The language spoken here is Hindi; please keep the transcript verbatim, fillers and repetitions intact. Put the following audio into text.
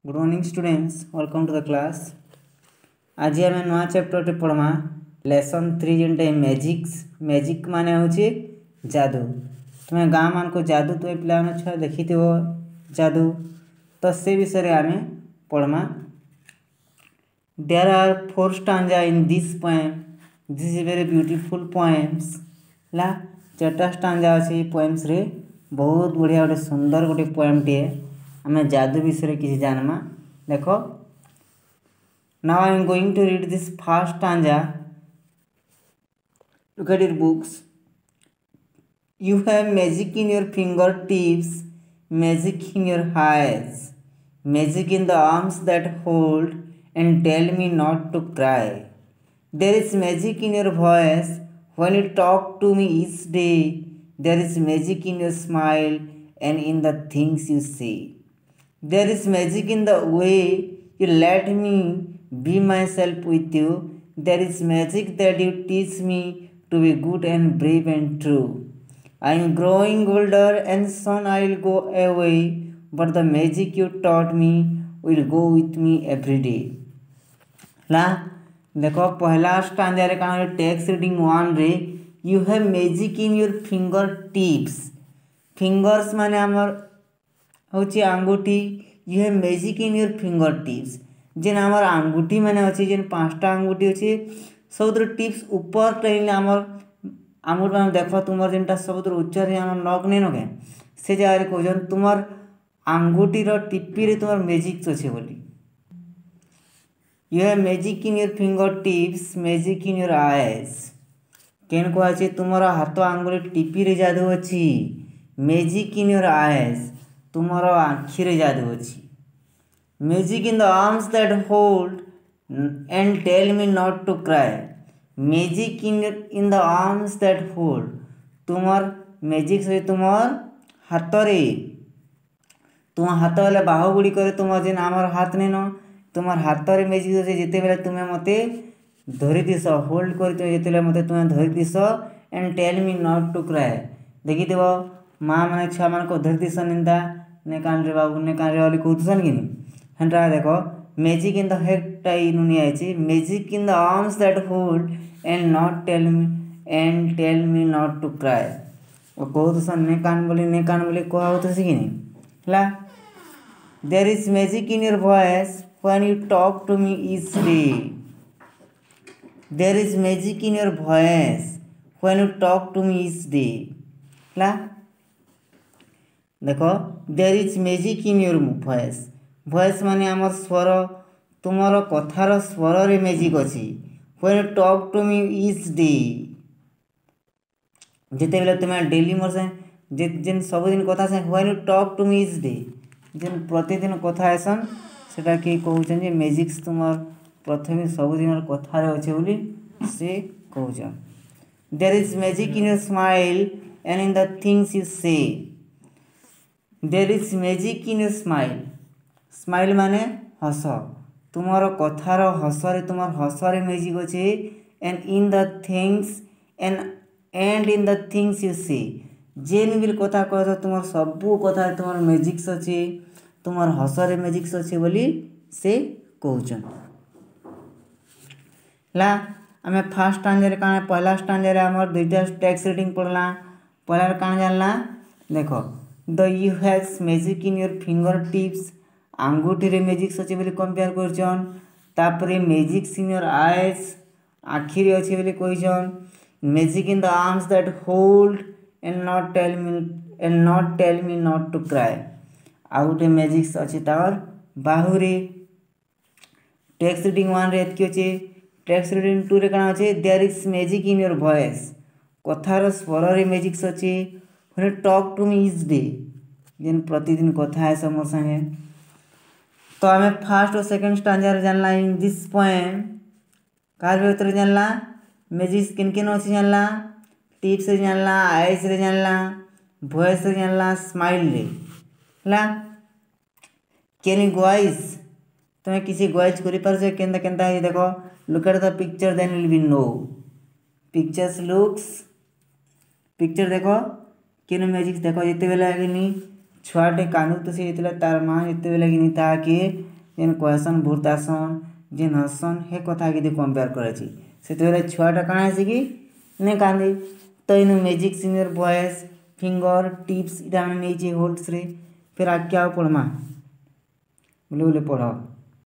Good morning students, welcome to the class. आज आम नुआ चैप्टर पढ़मा लेसन थ्री जेनटे मैजिक्स मैजिक माने होची जादू। तुम्हें गाँ मान को जादू तुम्हें पिला छुआ देखी जादू, तो से विषय आम पढ़मा। There are four stanza in this poem, this is very beautiful poems ला। चार्टा स्टांजा अच्छी पोएम्स रे, बहुत बढ़िया गोटे सुंदर गोटे पोएम टे आम जादू विषय किसी जानमा। देखो, now I am going to read this first stanza. Look at your books. You have magic in your fingertips, magic in your eyes, magic in the arms that hold and tell me not to cry. There is magic in your voice when you talk to me each day. There is magic in your smile and in the things you say. There is magic in the way you let me be myself with you. There is magic that you teach me to be good and brave and true. I am growing older and soon I will go away, but the magic you taught me will go with me every day. ला देखो, पहला स्टांजा रे काना टेक्स्ट रीडिंग वन रे, you have magic in your finger tips. Fingers माने हमर होची आंगुठी। You have magic in your finger tips, जेन हमर आंगुठी माने अछि, जेन पांचटा आंगुठी अछि, सबुतर टिप्स ऊपर ट्रेन हमर आंगुठ मान देख, तुमर जेनटा सबुतर उच्चर हमर नख नहीं नके से जगह रे कहजन तुमर आंगुठीर टिप्पी रे तुमर मैजिक अच्छे बोली। You have magic in your finger tips, magic in your eyes. केन को अछि तुमर हाथ आंगुठी टिप्पी रे जादू अछि। मैजिक इन योर आईज, तुमर आँखि रे जादू अछि। Magic in the arms that hold and tell me not to cry. Magic in in the arms that hold, तुमर मैजिक से तुमर हाथ रे, तुम हाथ वाले बाहु गुड़ी करे तुम जेन आमर हाथ नहीं न, तुमर हाथ रे मैजिक से जिते बेले तुम्हें मते धरि दिस, होल्ड कर जिते मते तुम्हें धरि this and tell me not to cry. देखी देव माँ मैंने छुआ मान को धरि दिस निंदा ने कान रे बाबू ने कान रे वाली कहतुसन कि हेनरा। देखो, मैजिक इन द हेड टाई नुनी आइछि, magic in the arms that hold and not tell me and tell me not to cry. ओ कहतुसन ने कान बोली ने कान बोली कहा होतुसी कि ला। There is magic in your voice when you talk to me each day. There is magic in your voice when you talk to me each day ला। देखो, there is magic in your voice. Voice माने आमर स्वर, तुमर कथार स्वर रे मैजिक अछि। When you talk to me each day, जिते बेले तुम्हें डेली मोर से जे जेन सबुदिन कथा से, when you talk to me each day, जेन प्रतिदिन कथा आसन सेटा कि कहउछन जे मैजिक्स तुमर प्रथमे सबुदिन कथा रे अछि बोली से कहउछन। There is magic in your smile and in the things you say. There is magic in your smile. Smile माने हस, तुमर कथार हस रे, तुमर हस रे मैजिक अछि। And in the things and and in the things you say, जेन बिल कथा कह तुमर सबू कथा तुमर मैजिक्स अछि, तुमर हस रे मैजिक्स अछि बोली से कहउछन ला। आमे फर्स्ट स्टांजा रे काना, पहला स्टांजा रे हमर दुईटा टेक्स्ट रीडिंग पढ़ला। पहला रे काना जानला, देखो, the you has magic in your finger tips, आंगुठी रे मैजिक्स अछि बोली कंपेयर करछन। तापरे मैजिक्स इन योर आईज, आखि रे अछि बोली कहिछन। Magic in the arms that hold and not tell me and not tell me not to cry. आउ गोटे मैजिक्स अछि तार बाहु रे। टेक्स्ट रीडिंग वन रे एतकी अछि। टेक्स्ट रीडिंग टू रे काना अछि, there is magic in your voice, कथार स्वर रे मैजिक्स अछि। When you talk to me each day, जेन प्रतिदिन कथा है सब मोर संगे। तो आमे फर्स्ट और सेकंड स्टांजा रे जानला इन दिस पोएम। कार भीतर जानला मैजिक्स किन किन अछि जानला, टिप्स रे जानला, आईज रे जानला, वॉइस रे जानला, स्माइल रे ला। कैन यू गॉइज, तुमे किसी गॉइज करि परछे केनता केनता है। देखो, look at the picture then will be no. Pictures looks, picture देखो केन मैजिक्स देखो। जिते बेला गिनी छुआटे कांदु तो से जिते तार माँ जिते बेला गिनी ताके जेन कहसन भूतासन जेन हसन हे कथा कि कंपेयर करे से छुआटा काण है कि नहीं कांदी तो in magic in your voice finger tips इटा नहीं होल्ड्स रे फिर आगे क्या पढ़मा बोले बोले पढ़